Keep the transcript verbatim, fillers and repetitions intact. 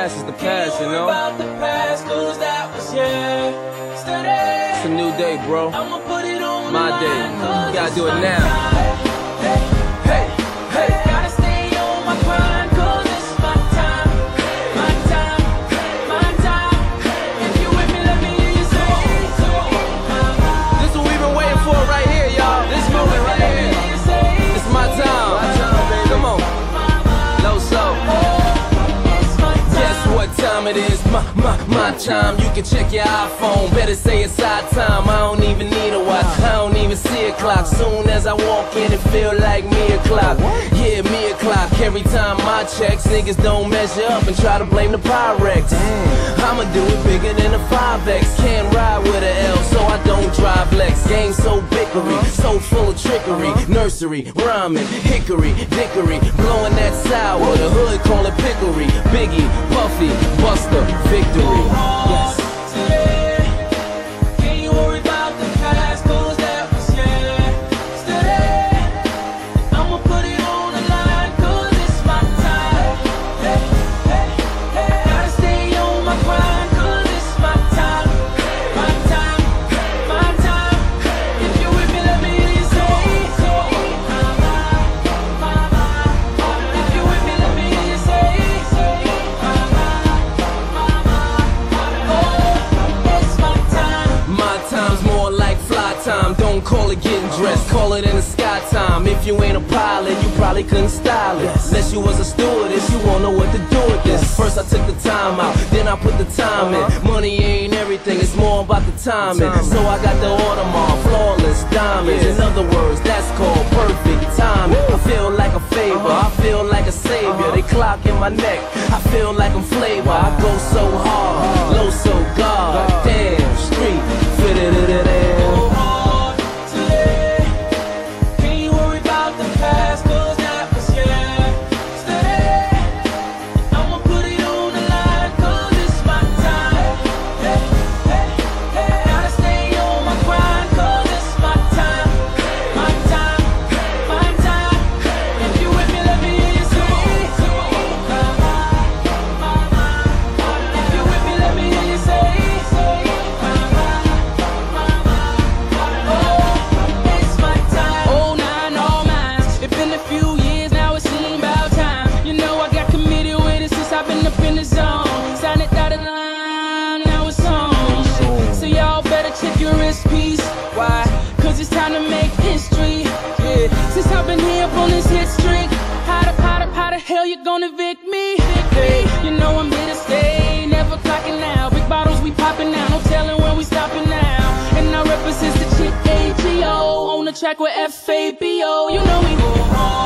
past is the past, you know? It's a new day, bro. My day. You gotta do it now. It is my, my, my time. You can check your iPhone. Better say it's our time. I don't even need a watch. I don't even see a clock. Soon as I walk in, it feel like me o'clock. Yeah, me o'clock. Every time I checks, niggas don't measure up and try to blame the Pyrex. I'ma do it bigger than a five X. Can't ride with a L, so I don't drive Lex. Game so bickery, so full of trickery. Nursery, rhyming, hickory, dickory. Blowing that sour, the hood call it picklery. Biggie, Puffy, Buster, victory. Yes. Don't call it getting dressed, call it in the sky time. If you ain't a pilot, you probably couldn't style it. Unless you was a stewardess, you won't know what to do with this. First I took the time out, then I put the time in. Money ain't everything, it's more about the timing. So I got the Audemars, flawless diamonds. In other words, that's called perfect timing. I feel like a favor, I feel like a savior. They clock in my neck, I feel like I'm flavor. I go so hard, low so God. Damn, street, fit it in it. Why? Cause it's time to make history. Yeah. Since I've been here up on this hit streak, how the, how the, how the hell you gonna evict me? Hey, you know I'm here to stay, never clocking out. Big bottles we popping now, no telling when we stopping now. And I represent the chick A G O on the track with F A B O. You know we go hard.